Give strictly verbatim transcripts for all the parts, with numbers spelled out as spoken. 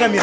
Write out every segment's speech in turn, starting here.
Benjamin.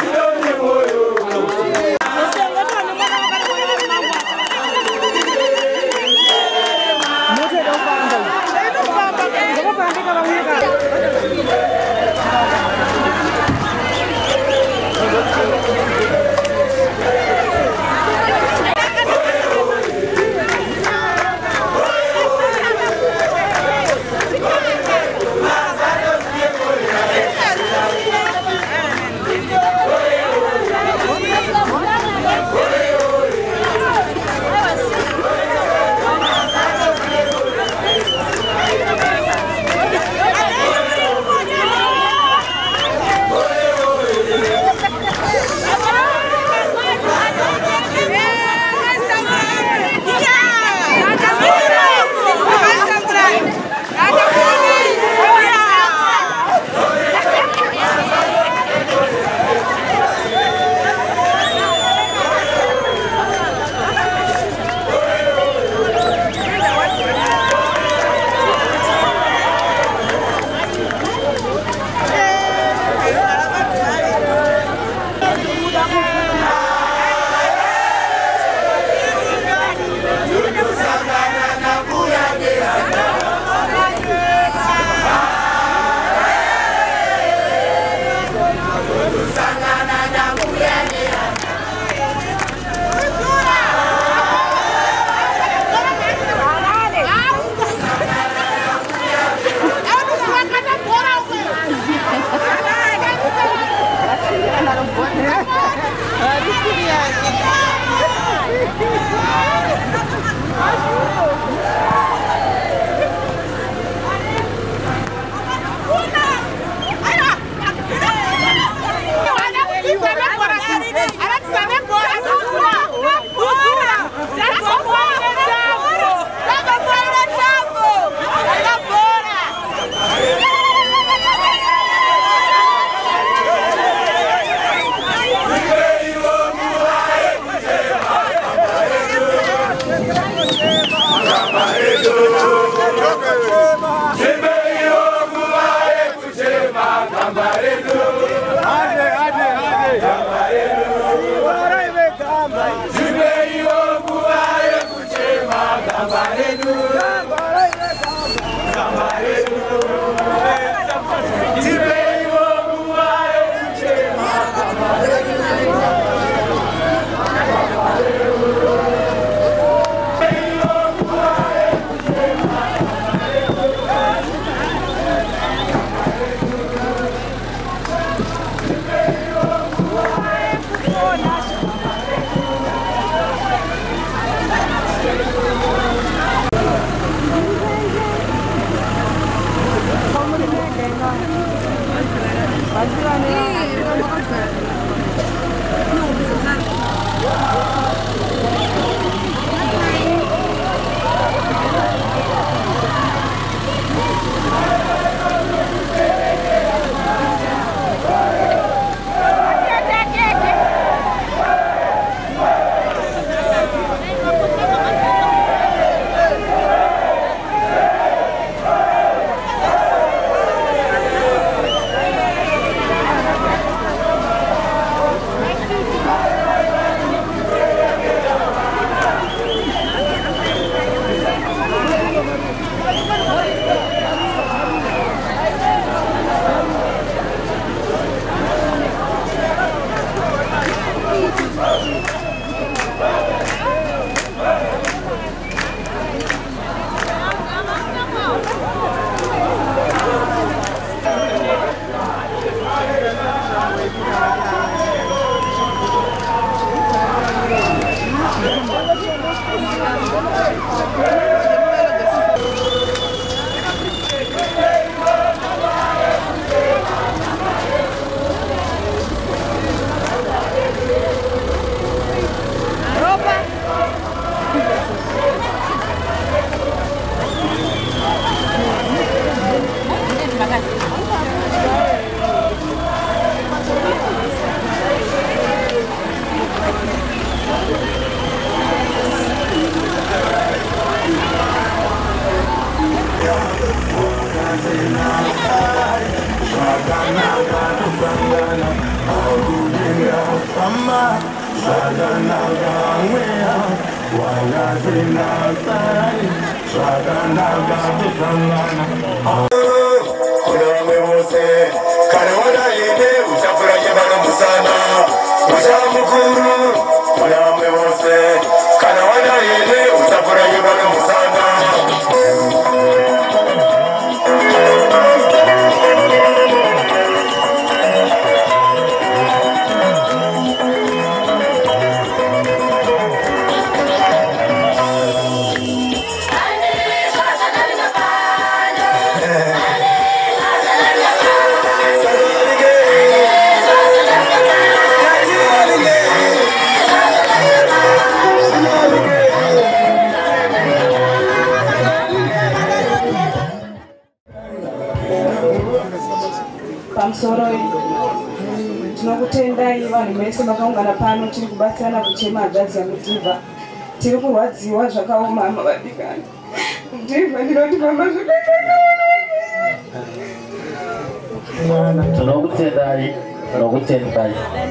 Pamsoro tinokutendai vanhu vese vakaungana pano tiri kubatsirana kuchema hadhadzi yamuDhiva. Tiri kurwadziwa zvakaoma hama vadikani. Dhiva ndinotipamba zvakaipa. Tinokutendai, tinokutendai.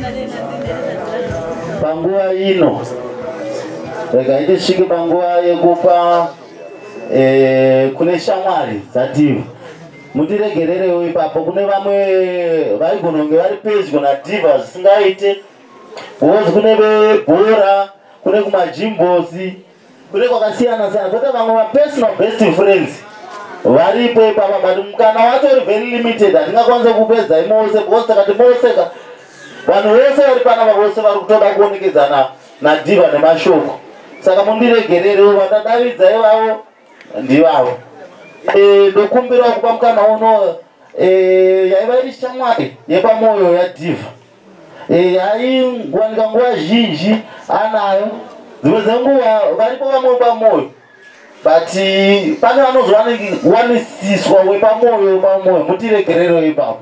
Panguva ino rega itisvike panguva yekupa eh, kune shamwari dzaDhiva. Mutiregererewo ipapo kune vamwe vaigona kunge vari pedyo naDhiva zvisingaite. Bozi kune vebhora, kune kumajimbosi, kune kwakasiyana siyana. Koita vamwe vapersonal best friends varipo ipapa, but mukana wacho uri very limited. Hatingakwanisa kupedza imose because takati moseka vanhu vose vari panapa vose vari kutoda kuonekedzana naDhiva nemashoko. Saka mundiregererewo vatadavidza ivavo ndivavo. Eh, ndokumbira kupa mukana uno eh, yaiva iri shamwari yepamoyo yaDhiva. Eh, yaingowanika nguva zhinji anayo. Dzimwe dzenguva varipo vamwe pamoyo, but pane vanozowanisiswa wepamoyo wepamoyo. Mutiregererewo ipapo.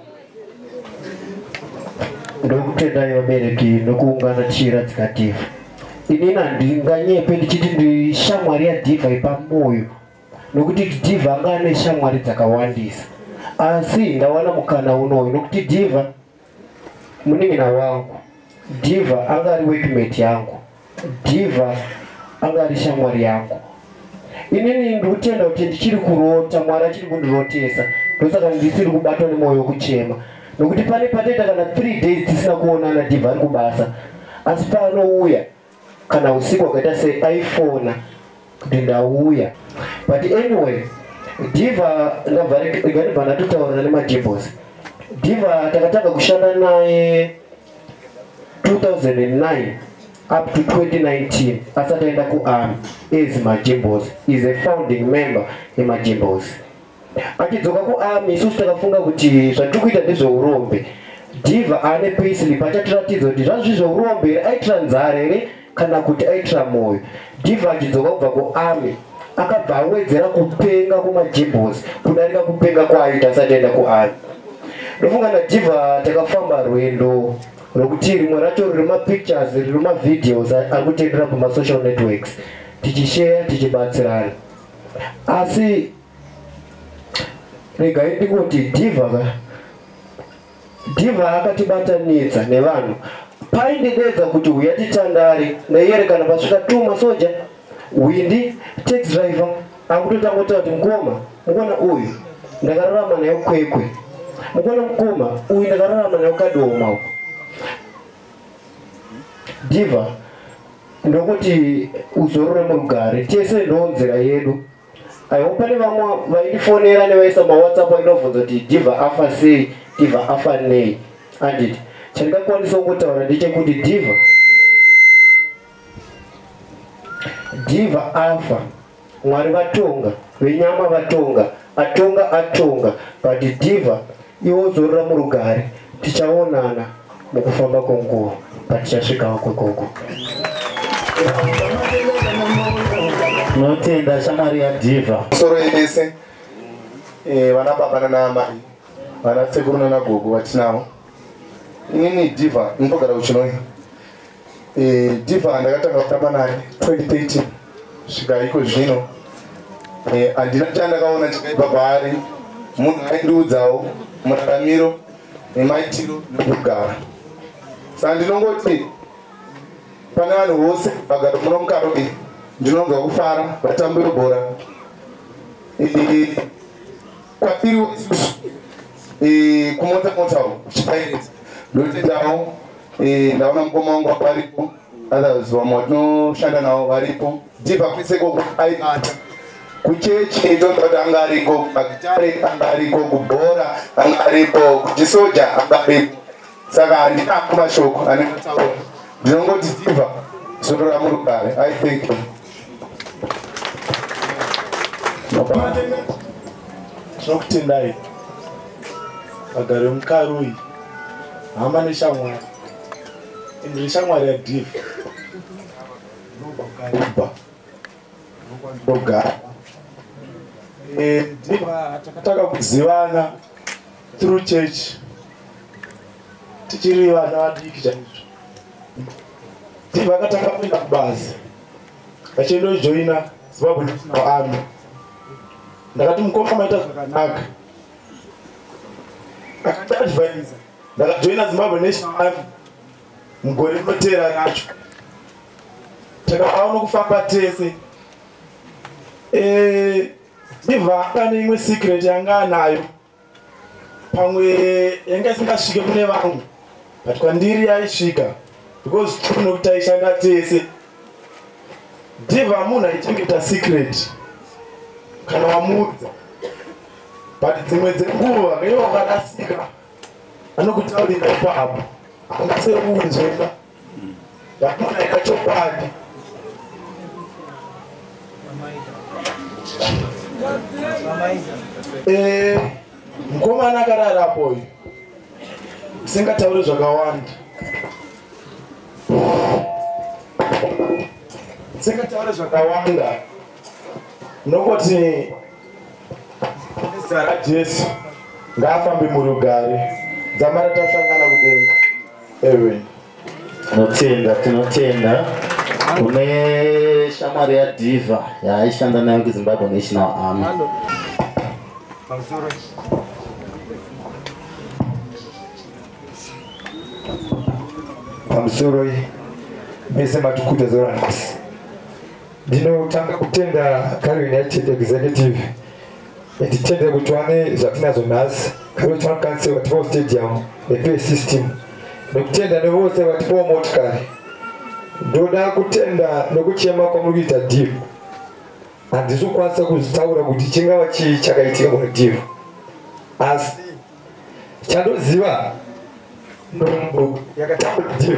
Ndokutendai vabereki nokuungana tichiradzika Dhiva. Inini handinganyepe ndichiti ndi shamwari yaDhiva yepamoyo, nokuti Dhiva anga ane shamwari dzakawandisa, asi ndawana mukana unoyu nokuti Dhiva munin'ina wangu, Dhiva anga ari workmate yangu, Dhiva anga ari shamwari yangu. Inini ndikutenda kuti ndichiri kurota, Mwari achiri kundirotesa, ndosaka ndisiri kubatwa nemwoyo wekuchema, nokuti pane patoita kana three days tisina kuonana Dhiva ari kubasa, asi paanouya kana usiku wakaita seiphone kuti ndauya. But anyway, Dhiva ndabva ndatutaurana nemajimbosi. Dhiva takatanga kushanda naye two thousand nine up to twenty nineteen asati aenda kuArmy as majimbosi. Is a founding member yemajimbosi. Achidzoka kuArmy isusu takafunga kuti zvatikuita ndezveurombe. Dhiva ane payslip achatiratidza kuti zvazvo zveurombe aitira nzara here kana kuti aitira moyo. Dhiva achidzoka kubva kuArmy akabva awedzera kupenga kumajimbosi kudarika kupenga kwaaita asati aenda kuArmy. Ndofunga naDhiva takafamba rwendo rokuti rimwe racho riri mapictures riri mavideos ari kutendera pamasocial networks tichishare tichibatsirana. Asi regai ndingoti Dhiva Dhiva akatibatanidza nevanhu. Paindededza kuti uya titandare naiyere kana pasvika two masoja windi taxi driver akutotangota kuti mukoma mukona uyu ndakararama naye kwekwe, mukona mukoma uyu ndakararama naye kadoma uko. Dhiva ndokuti uzorore murugare tese ndonzera yedu. Aiwa pane vamwe vaindifonera nevaisa mawhatsapp vaindobvunza kuti Dhiva afa sei, Dhiva afa nei. Anditi chandingakwanisa kungotaura ndechekuti Dhiva Dhiva afa, Mwari vatonga, venyama vatonga, atonga atonga, but Dhiva iwe uzorora murugare, tichaonana mukufamba kwenguva patichasvikawo kwekoko. Tinotenda shamwari yaDhiva. Soro yese eh vana baba nana mai, vana sekuru nana gogo vatinavo. Inini Dhiva ndinogara kuChinoi. Eh Dhiva ndakatanga kutamba naye twenty thirteen svika iko zvino. Eh andina chandakaona chakaipa paari, munhu aindiudzawo muraramiro nemaitiro nekugara. Saka ndinongoti pane vanhu vose vagara muno muKarowe ndinonzwa kufara vatambi vebhora kwatiri kumota motawo chipairidza ndotendawo ndaona mukoma wangu varipo others vamwe vatinoshanda navo varipo Diva kwiseko aibata kuchechi ndonza kuti anga ariko kugitare anga ariko kubhora anga aripo kuchisoja anga aripo saka handina kumashoko anengataura ndinongoti Diva soro ramurugare. I thank you. Tinokutendai vagari muKarowe hama neshamwari ndiri shamwari yaDiva nobva ndogara Diva takataka kuzivana through church tichiri vana vadiki chaizvo. Diva akataka kuenda kubazi achindojoina Zimbabwe National Army. Ndakati mukoma maita zvakanaka akatiadvaisa ndakajoina Zimbabwe National Army mugore rinotevera racho. Takaona kufamba tese. Diva anga neimwe secret yanga anayo pamwe yanga isingasvike kune vanhu but kwandiri yaisvika because tinokuti taishanda tese. Diva munhu aichengeta secret kana wamuudza but dzimwe dzenguva ngeiva wakadasika anokutaurira ipapo angaseunzweka yakunaika chokwadi. Mukomana akararapo uyu usingatauri zvakawanda usingatauri zvakawanda nokoti zita raJesu ngaafambe murugare dzamara tasangana kudenga. Amen. Tinotenda, tinotenda kune shamwari yaDiva yaaishanda nayo kuZimbabwe National Army. Pamusoro mese matukuta zoranasi ndinotanga kutenda Karowe United Executive nditende kuti wane zvatinazo nhasi Karowe Town Council vatipo stadium nepay system nekutenda nevose vatipo motikari. Ndoda kutenda nokuchema kwamuri kuita Diva handisi kukwanisa kuzitaura kuti chingava chii chakaitika muna Diva asi chandoziva ndombo yakatambura Diva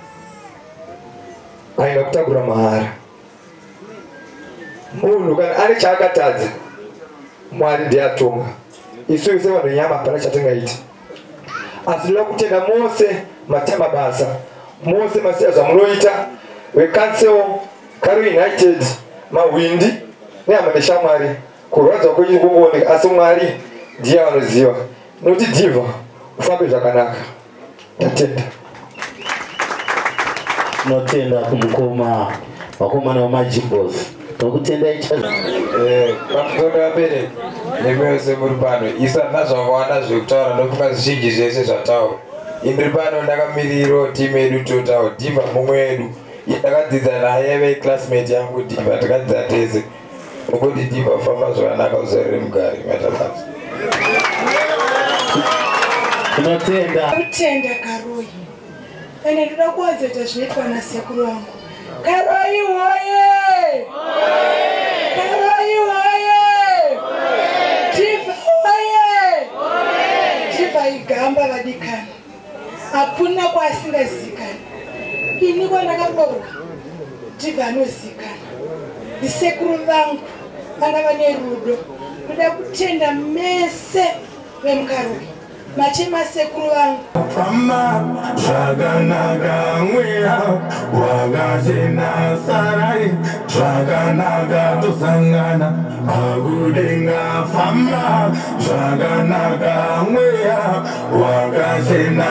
aina kutambura mahara. Munhu kana ane chaakatadza Mwari ndiye atonga. Isu sevanhu venyama hapana chatingaita asi ndoda kutenda mose matema basa mose masiya zvamunoita vecouncil Karowe United mahwindi nehama neshamwari kurwadza kwenyu kungooneka asi Mwari ndiye vanoziva nokuti Diva ufambe zvakanaka. Tatenda. Tinotenda kumukoma vakomana vamajimbos nokutenda ichazo. Pamusoro vabereki nemwese muri pano isana zvakawanda zvekutaura nofunga zvizhinji zvese zvataura. Indiri pano ndakamiriro timu yedu totaura Diva mumwe wedu ndakadzidza naye veclassmate yangu Diva takadzidza tese nokuti Diva famba zvakanaka uzorere mugari matabasa. Tinotenda kutenda Karowe ene ndoda kuwadzeta zvinoitwa nasekuru wangu. Karowe woye! Karowe woye! Diva woye! Diva igamba vadikana hakuna kwaasingazikana. Ini kwandakaborwa Diva anozikana. Ndisekuru vangu vanga vane rudo. Ndoda kutenda mese vemuKarowe machema sekuru wangu Fama Shaganaga Mwea Wagajina Sarai Shaganaga Tusangana Agudenga Fama Shaganaga Mwea Wagajina